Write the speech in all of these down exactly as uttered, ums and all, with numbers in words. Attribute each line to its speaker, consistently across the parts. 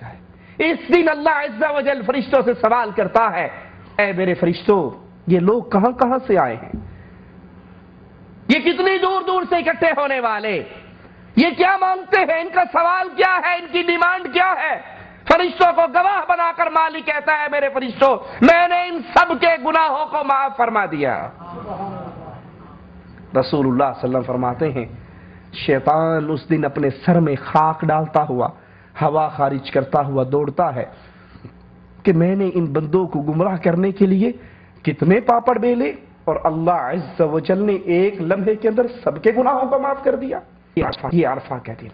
Speaker 1: اس دن اللہ عز و جل فرشتوں سے سوال کرتا ہے، اے میرے فرشتوں، یہ لوگ کہاں کہاں سے آئے ہیں؟ یہ کتنی دور دور سے اکٹھے ہونے والے، یہ کیا مانگتے ہیں؟ ان کا سوال کیا ہے؟ ان کی ڈیمانڈ کیا ہے؟ فرشتوں کو گواہ بنا کر مالک کہتا ہے، میرے فرشتوں، میں نے ان سب کے گناہوں کو معاف فرما دیا۔ رسول اللہ صلی اللہ علیہ وسلم فرماتے ہیں، شیطان اس دن اپنے سر میں خاک ڈالتا ہوا، ہوا خارج کرتا ہوا دوڑتا ہے کہ میں نے ان بندوں کو گمراہ کرنے کے لیے کتنے پاپڑ بیلے، اور اللہ عز و جل نے ایک لمحے کے اندر سب کے گناہوں کو معاف کر دیا۔ یہ عرفہ کا دن،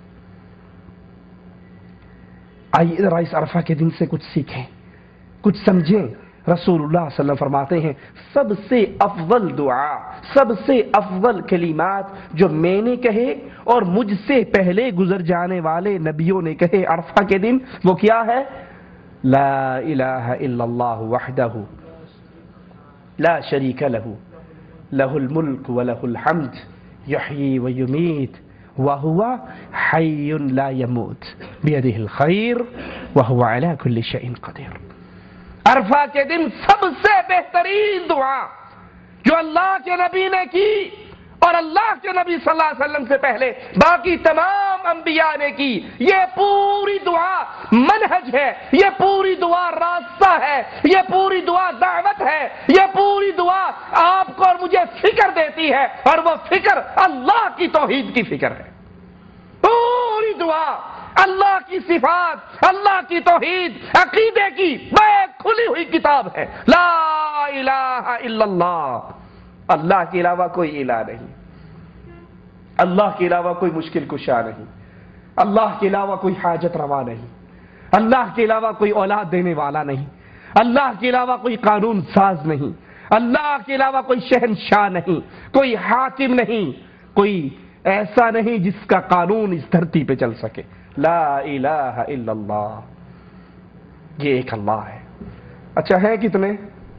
Speaker 1: آئیے ذرا اس عرفہ کے دن سے کچھ سیکھیں، کچھ سمجھیں۔ رسول اللہ صلی اللہ علیہ وسلم فرماتے ہیں، سب سے افضل دعا، سب سے افضل کلمات جو میں نے کہے اور مجھ سے پہلے گزر جانے والے نبیوں نے کہے عرفہ کے دن، وہ کیا ہے؟ لا الہ الا اللہ وحدہ لا شریک لہ لہ الملک ولہ الحمد یحیی ویمیت وہو حی لا یموت بیدہ الخیر وہو علی کل شیء قدیر۔ عرفہ کے دن سب سے بہترین دعا جو اللہ کے نبی نے کی اور اللہ کے نبی صلی اللہ علیہ وسلم سے پہلے باقی تمام انبیاء نے کی، یہ پوری دعا منہج ہے، یہ پوری دعا راستہ ہے، یہ پوری دعا دعوت ہے، یہ پوری دعا آپ کو اور مجھے فکر دیتی ہے، اور وہ فکر اللہ کی توحید کی فکر ہے۔ پوری دعا اللہ کی صفات، اللہ کی توحید، عقیدے کی بیک کھلی ہوئی کتاب ہے۔ لا الہ الا اللہ، اللہ کے علاوہ کوئی الہ نہیں، اللہ کے علاوہ کوئی مشکل کشا نہیں، اللہ کے علاوہ کوئی حاجت روا نہیں، اللہ کے علاوہ کوئی اولاد دینے والا نہیں، اللہ کے علاوہ کوئی قانون ساز نہیں، اللہ کے علاوہ کوئی شہنشاہ نہیں، کوئی حاکم نہیں، کوئی ایسا نہیں جس کا قانون اس دھرتی پہ چل سکے۔ لا الہ الا اللہ، یہ ایک اللہ ہے۔ اچھا ہے کتنے؟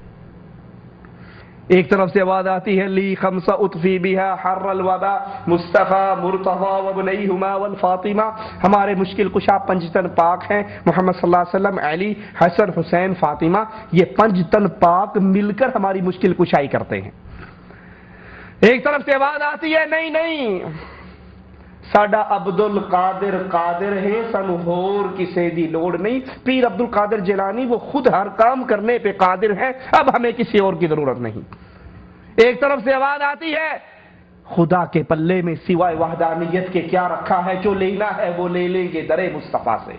Speaker 1: ایک طرف سے آواز آتی ہے، لی خمسہ اطفی بہا حر الوبا مصطفیٰ مرتضی وابنیہما والفاطمہ، ہمارے مشکل کشا پنج تن پاک ہیں، محمد صلی اللہ علیہ وسلم، علی، حسن، حسین، فاطمہ، یہ پنج تن پاک مل کر ہماری مشکل کشائی کرتے ہیں۔ ایک طرف سے آواز آتی ہے، نہیں نہیں، ساڈا عبد القادر قادر ہے، سانو ہور کسی دی لوڑ نہیں، پیر عبد القادر جیلانی وہ خود ہر کام کرنے پہ قادر ہے، اب ہمیں کسی اور کی ضرورت نہیں۔ ایک طرف سے آواز آتی ہے، خدا کے پلے میں سوائے وحدانیت کے کیا رکھا ہے، جو لینا ہے وہ لے لیں گے در مصطفیٰ سے۔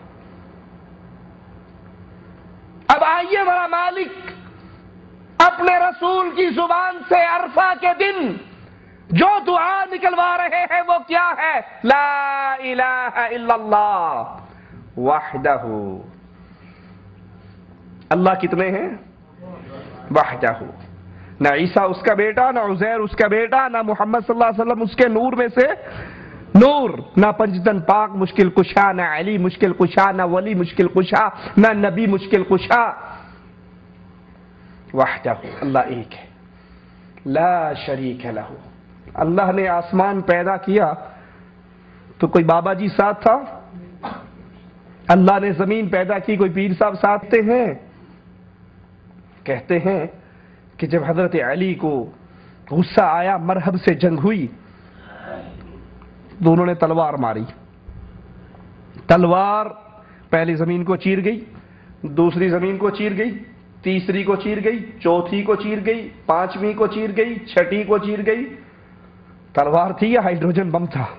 Speaker 1: اب آئیے ہمارا مالک اپنے رسول کی زبان سے عرفہ کے دن جو دعا نکلوا رہے ہیں وہ کیا ہے؟ لا الہ الا اللہ وحدہ، اللہ کتنے ہیں؟ وحدہ، نہ عیسیٰ اس کا بیٹا، نہ عزیر اس کا بیٹا، نہ محمد صلی اللہ علیہ وسلم اس کے نور میں سے نور، نہ پنجتن پاک مشکل کشا، نہ علی مشکل کشا، نہ ولی مشکل کشا، نہ نبی مشکل کشا، وحدہ، اللہ ایک ہے، لا شریک لہ۔ اللہ نے آسمان پیدا کیا تو کوئی بابا جی ساتھ تھا؟ اللہ نے زمین پیدا کی کوئی پیر صاحب ساتھ ہیں؟ کہتے ہیں کہ جب حضرت علی کو غصہ آیا، مرحب سے جنگ ہوئی، دونوں نے تلوار ماری، تلوار پہلی زمین کو چیر گئی، دوسری زمین کو چیر گئی، تیسری کو چیر گئی، چوتھی کو چیر گئی، پانچویں کو چیر گئی، چھٹی کو چیر گئی۔ تلوار تھی یا ہائیڈروجن بم تھا؟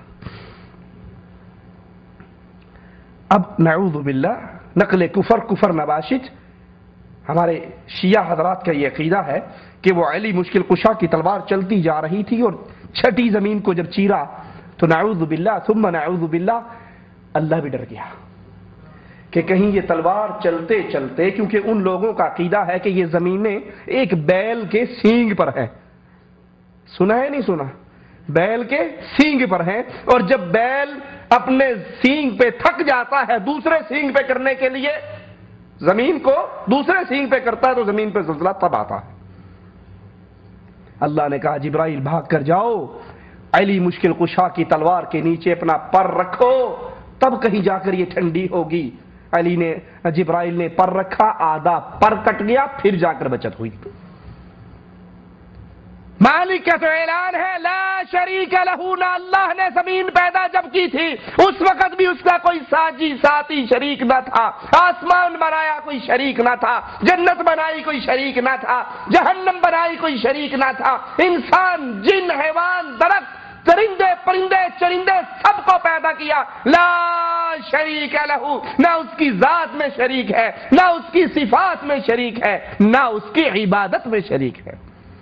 Speaker 1: اب نعوذ باللہ، نقل کفر کفر نباشت، ہمارے شیعہ حضرات کا یہ عقیدہ ہے کہ وہ علی مشکل کشا کی تلوار چلتی جا رہی تھی اور چھٹی زمین کو جب چیرا تو نعوذ باللہ ثم نعوذ باللہ اللہ بھی ڈر گیا کہ کہیں یہ تلوار چلتے چلتے، کیونکہ ان لوگوں کا عقیدہ ہے کہ یہ زمینیں ایک بیل کے سینگ پر ہیں، سنا ہے نہیں سنا؟ بیل کے سینگ پر ہیں، اور جب بیل اپنے سینگ پہ تھک جاتا ہے دوسرے سینگ پہ کرنے کے لیے، زمین کو دوسرے سینگ پہ کرتا ہے تو زمین پہ زلزلہ تب آتا ہے۔ اللہ نے کہا جبرائیل بھاگ کر جاؤ، علی مشکل کشا کی تلوار کے نیچے اپنا پر رکھو، تب کہیں جا کر یہ ٹھنڈی ہوگی۔ علی نے جبرائیل نے پر رکھا، آدھا پر کٹ گیا، پھر جا کر بچت ہوئی۔ مالک کا تو اعلان ہے لا شریک لہو، نہ اللہ نے زمین پیدا جب کی تھی اس وقت بھی اس کا کوئی ساجی ساتھی شریک نہ تھا، آسمان بنایا کوئی شریک نہ تھا، جنت بنائی کوئی شریک نہ تھا، جہنم بنائی کوئی شریک نہ تھا، انسان جن حیوان درخت درندے پرندے چرندے سب کو پیدا کیا، لا شریک لہو، نہ اس کی ذات میں شریک ہے، نہ اس کی صفات میں شریک ہے، نہ اس کی عبادت میں شریک ہے۔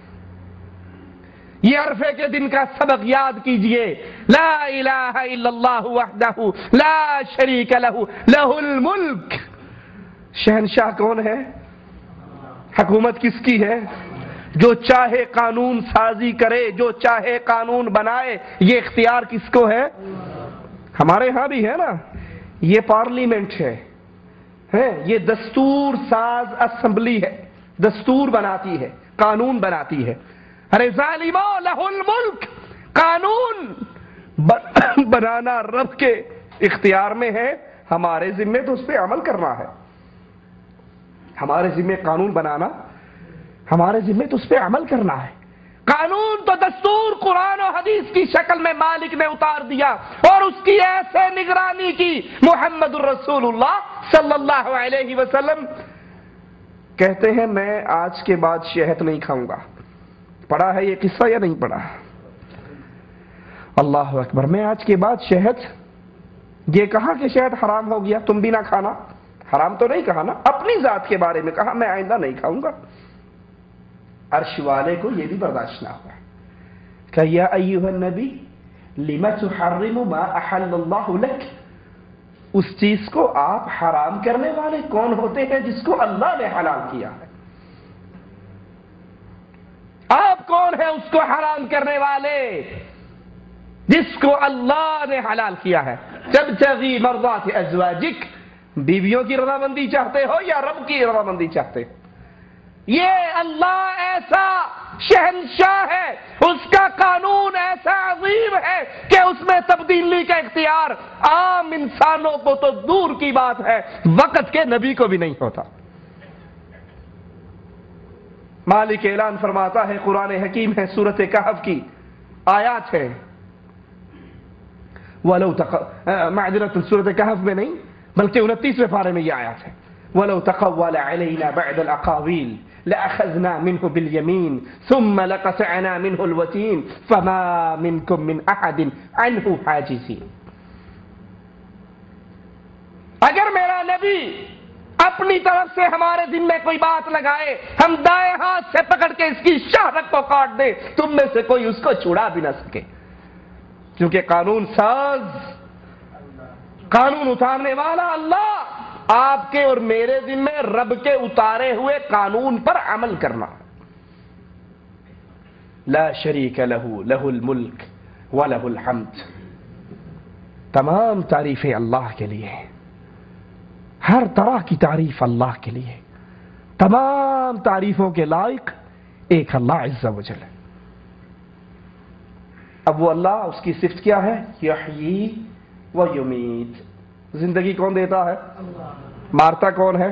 Speaker 1: یہ عرفے کے دن کا سبق یاد کیجئے، لا الہ الا اللہ وحدہ لا شریک لہ لہ الملک۔ شہنشاہ کون ہے؟ حکومت کس کی ہے؟ جو چاہے قانون سازی کرے، جو چاہے قانون بنائے، یہ اختیار کس کو ہے؟ ہمارے ہاں بھی ہے نا، یہ پارلیمنٹ ہے، یہ دستور ساز اسمبلی ہے، دستور بناتی ہے، قانون بناتی ہے۔ ارے ظالموں، لہ الملک، قانون بنانا رب کے اختیار میں ہے، ہمارے ذمے تو اس پہ عمل کرنا ہے۔ ہمارے ذمے قانون بنانا، ہمارے ذمے تو اس پہ عمل کرنا ہے۔ قانون تو دستور قرآن و حدیث کی شکل میں مالک نے اتار دیا، اور اس کی ایسے نگرانی کی محمد الرسول اللہ صلی اللہ علیہ وسلم کہتے ہیں میں آج کے بعد شہد نہیں کھاؤں گا۔ پڑھا ہے یہ قصہ یا نہیں پڑھا؟ اللہ اکبر، میں آج کے بعد شہد، یہ کہا کہ شہد حرام ہو گیا، تم بھی نہ کھانا، حرام تو نہیں کہا نا، اپنی ذات کے بارے میں کہا میں آئندہ نہیں کھاؤں گا۔ عرش والے کو یہ بھی برداشت نہ ہوا کہ یا ایھا النبی لم تحرم ما احل اللہ لک، اس چیز کو آپ حرام کرنے والے کون ہوتے ہیں جس کو اللہ نے حلال کیا ہے؟ آپ کون ہیں اس کو حرام کرنے والے جس کو اللہ نے حلال کیا ہے؟ تبتغی مرضات ازواجک، بیویوں کی رضامندی چاہتے ہو یا رب کی رضامندی چاہتے ہو؟ یہ اللہ ایسا شہنشاہ ہے، اس کا قانون ایسا عظیم ہے کہ اس میں تبدیلی کا اختیار عام انسانوں کو تو دور کی بات ہے، وقت کے نبی کو بھی نہیں ہوتا۔ مالک اعلان فرماتا ہے، قرآن حکیم ہے، سورۃ کہف کی آیات ہے، وَلَوْ تَقَ... معذرت سورۃ کہف میں نہیں بلکہ انتیسویں پارے میں یہ آیات ہے، وَلَوْ تَقَوَّلَ عَلَيْنَا بَعْدَ الْأَقَاوِيلِ لَأَخَذْنَا مِنْهُ بِالْيَمِينِ ثُمَّ لَقَطَعْنَا مِنْهُ الْوَتِينَ فَمَا مِنْكُمْ مِنْ أَحَدٍ عَنْهُ حَاجِزِينَ۔ اگر میرا نبی اپنی طرف سے ہمارے ذمے کوئی بات لگائے، ہم دائیں ہاتھ سے پکڑ کے اس کی شہرت کو کاٹ دیں، تم میں سے کوئی اس کو چھڑا بھی نہ سکے، کیونکہ قانون ساز، قانون اتارنے والا اللہ، آپ کے اور میرے ذمے رب کے اتارے ہوئے قانون پر عمل کرنا۔ لا شریک لہ لہ الملک ولہ الحمد، تمام تعریفیں اللہ کے لیے، ہر طرح کی تعریف اللہ کے لیے، تمام تعریفوں کے لائق ایک اللہ عز و جل۔ اب وہ اللہ، اس کی صفت کیا ہے؟ یحیی و یمیت، زندگی کون دیتا ہے؟ مارتا کون ہے؟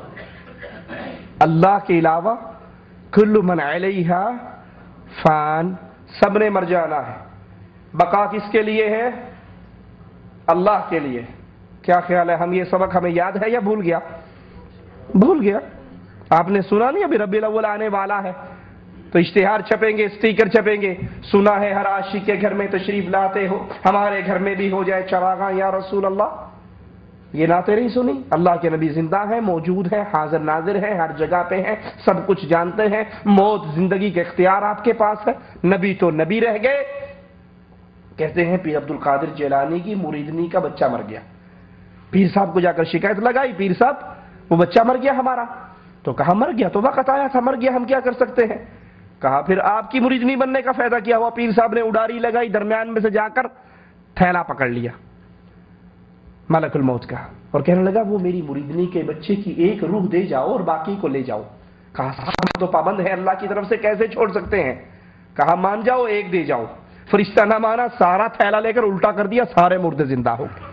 Speaker 1: اللہ کے علاوہ کل من علیہا فان، سب نے مر جانا ہے، بقا کس کے لیے ہے؟ اللہ کے لیے۔ کیا خیال ہے، ہم یہ سبق ہمیں یاد ہے یا بھول گیا؟ بھول گیا۔ آپ نے سنا نہیں ابھی ربیع الاول آنے والا ہے تو اشتہار چھپیں گے، اسٹیکر چھپیں گے، سنا ہے ہر عاشق کے گھر میں تشریف لاتے ہو، ہمارے گھر میں بھی ہو جائے چراغاں یا رسول اللہ۔ یہ نعتیں نہیں سنی؟ اللہ کے نبی زندہ ہیں، موجود ہیں، حاضر ناظر ہیں، ہر جگہ پہ ہیں، سب کچھ جانتے ہیں، موت زندگی کے اختیار آپ کے پاس ہے۔ نبی تو نبی رہ گئے۔ کہتے ہیں پیر عبد القادر جیلانی کی مریدنی کا بچہ مر گیا، پیر صاحب کو جا کر شکایت لگائی، پیر صاحب وہ بچہ مر گیا ہمارا، تو کہا مر گیا تو وقت آیا تھا، مر گیا ہم کیا کر سکتے ہیں؟ کہا پھر آپ کی مریدنی بننے کا فائدہ کیا ہوا؟ پیر صاحب نے اڈاری لگائی، درمیان میں سے جا کر تھیلا پکڑ لیا ملک الموت کا، اور کہنے لگا وہ میری مریدنی کے بچے کی ایک روح دے جاؤ اور باقی کو لے جاؤ۔ کہا صاحب تو پابند ہے اللہ کی طرف سے، کیسے چھوڑ سکتے ہیں؟ کہا مان جاؤ ایک دے جاؤ۔ فرشتہ نہ مانا، سارا تھیلا لے کر الٹا کر دیا، سارے مردے زندہ ہو گئے۔